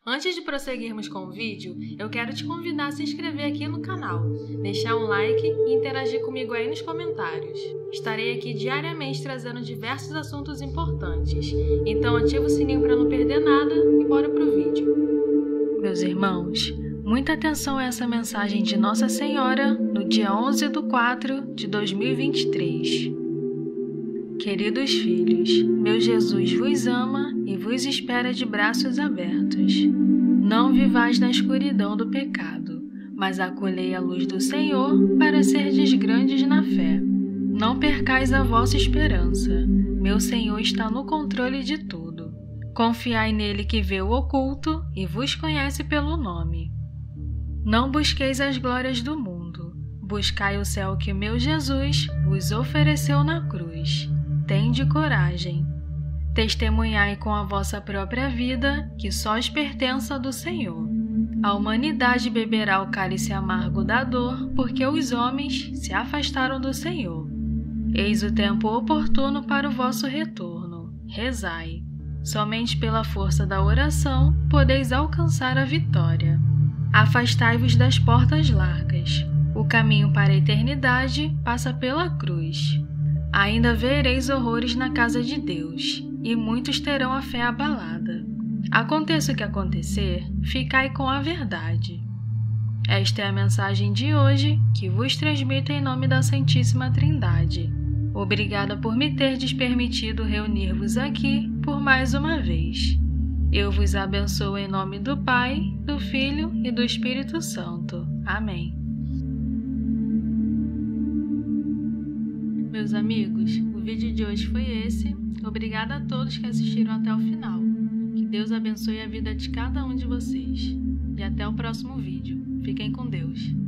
Antes de prosseguirmos com o vídeo, eu quero te convidar a se inscrever aqui no canal, deixar um like e interagir comigo aí nos comentários. Estarei aqui diariamente trazendo diversos assuntos importantes, então ativa o sininho para não perder nada e bora pro vídeo. Meus irmãos, muita atenção a essa mensagem de Nossa Senhora no dia 11/4/2023. Queridos filhos, meu Jesus vos ama e vos espera de braços abertos. Não vivais na escuridão do pecado, mas acolhei a luz do Senhor para serdes grandes na fé. Não percais a vossa esperança, meu Senhor está no controle de tudo. Confiai nele que vê o oculto e vos conhece pelo nome. Não busqueis as glórias do mundo, buscai o céu que meu Jesus vos ofereceu na cruz. Tende coragem. Testemunhai com a vossa própria vida que sós pertença do Senhor. A humanidade beberá o cálice amargo da dor, porque os homens se afastaram do Senhor. Eis o tempo oportuno para o vosso retorno. Rezai. Somente pela força da oração podeis alcançar a vitória. Afastai-vos das portas largas. O caminho para a eternidade passa pela cruz. Ainda vereis horrores na casa de Deus, e muitos terão a fé abalada. Aconteça o que acontecer, ficai com a verdade. Esta é a mensagem de hoje que vos transmito em nome da Santíssima Trindade. Obrigada por me terdes permitido reunir-vos aqui por mais uma vez. Eu vos abençoo em nome do Pai, do Filho e do Espírito Santo. Amém. Meus amigos, o vídeo de hoje foi esse. Obrigada a todos que assistiram até o final. Que Deus abençoe a vida de cada um de vocês. E até o próximo vídeo. Fiquem com Deus.